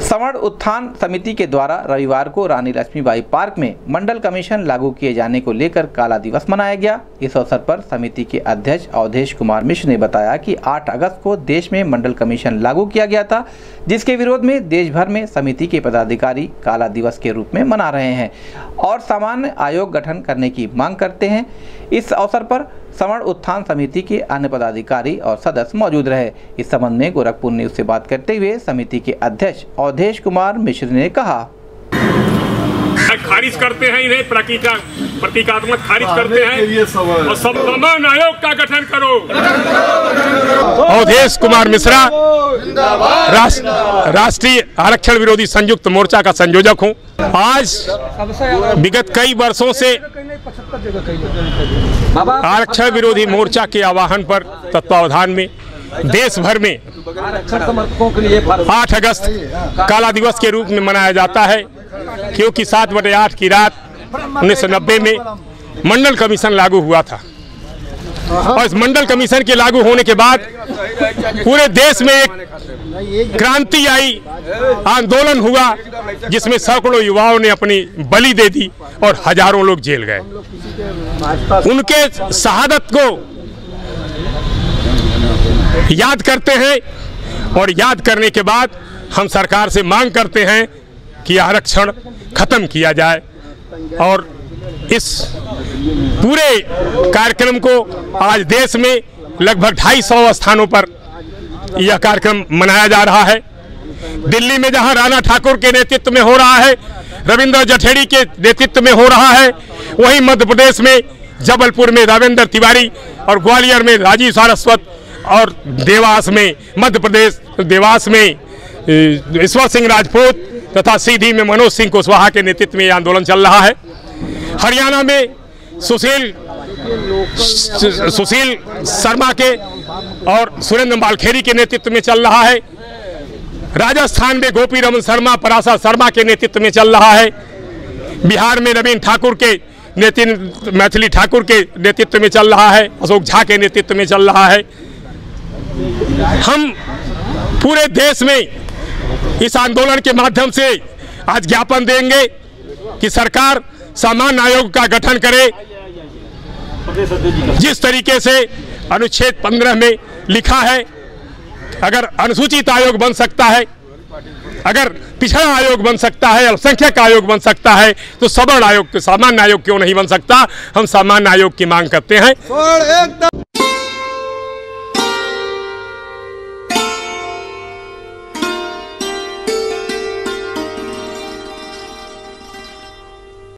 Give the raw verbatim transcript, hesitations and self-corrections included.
सवर्ण उत्थान समिति के द्वारा रविवार को रानी लक्ष्मीबाई पार्क में मंडल कमीशन लागू किए जाने को लेकर काला दिवस मनाया गया। इस अवसर पर समिति के अध्यक्ष अवधेश कुमार मिश्र ने बताया कि आठ अगस्त को देश में मंडल कमीशन लागू किया गया था, जिसके विरोध में देश भर में समिति के पदाधिकारी काला दिवस के रूप में मना रहे हैं और सामान्य आयोग गठन करने की मांग करते हैं। इस अवसर पर सवर्ण उत्थान समिति के अन्य पदाधिकारी और सदस्य मौजूद रहे। इस संबंध में गोरखपुर न्यूज से बात करते हुए समिति के अध्यक्ष अवधेश कुमार मिश्र ने कहा, खारिज करते हैं, इन्हें प्रतीकात्मक खारिज करते हैं और समान आयोग का गठन करो। अवधेश कुमार मिश्रा, राष्ट्रीय आरक्षण विरोधी संयुक्त मोर्चा का संयोजक हूं। आज विगत कई वर्षों से आरक्षण विरोधी मोर्चा के आह्वान पर तत्वावधान में देश भर में आठ अगस्त काला दिवस के रूप में मनाया जाता है, क्योंकि सात बटे आठ की रात उन्नीस सौ नब्बे में मंडल कमीशन लागू हुआ था और इस मंडल कमीशन के लागू होने के बाद पूरे देश में एक क्रांति आई, आंदोलन हुआ, जिसमें सैकड़ों युवाओं ने अपनी बलि दे दी और हजारों लोग जेल गए। उनके शहादत को याद करते हैं और याद करने के बाद हम सरकार से मांग करते हैं कि आरक्षण खत्म किया जाए और इस पूरे कार्यक्रम को आज देश में लगभग ढाई सौ स्थानों पर यह कार्यक्रम मनाया जा रहा है। दिल्ली में जहां राणा ठाकुर के नेतृत्व में हो रहा है, रविंद्र जठेड़ी के नेतृत्व में हो रहा है, वहीं मध्य प्रदेश में जबलपुर में रावेंद्र तिवारी और ग्वालियर में राजीव सारस्वत और देवास में मध्य प्रदेश देवास में ईश्वर सिंह राजपूत तथा सीधी में मनोज सिंह कुशवाहा के नेतृत्व में यह आंदोलन चल रहा है। हरियाणा में सुशील सुशील शर्मा के और सुरेंद्र मालखेड़ी के नेतृत्व में चल रहा है। राजस्थान में गोपी रमन शर्मा, पराशर शर्मा के नेतृत्व में चल रहा है। बिहार में नवीन ठाकुर के नेतृत्व मैथिली ठाकुर के नेतृत्व में चल रहा है। अशोक झा के नेतृत्व में चल रहा है। हम पूरे देश में इस आंदोलन के माध्यम से आज ज्ञापन देंगे कि सरकार सामान्य आयोग का गठन करे। जिस तरीके से अनुच्छेद पंद्रह में लिखा है, अगर अनुसूचित आयोग बन सकता है, अगर पिछड़ा आयोग बन सकता है, अल्पसंख्यक आयोग बन सकता है, तो सवर्ण आयोग सामान्य आयोग क्यों नहीं बन सकता। हम सामान्य आयोग की मांग करते हैं।